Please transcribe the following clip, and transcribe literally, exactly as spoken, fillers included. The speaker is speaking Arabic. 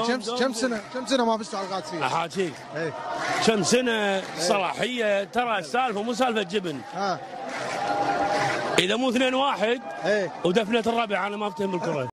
كم كم سنه كم سنه ما فزتوا على القادسيه؟ احاكيك اي كم سنه صلاحيه، ترى السالفه مو سالفه جبن. ها اذا مو اثنين واحد اي ودفنه الربع انا ما افتهم بالكره.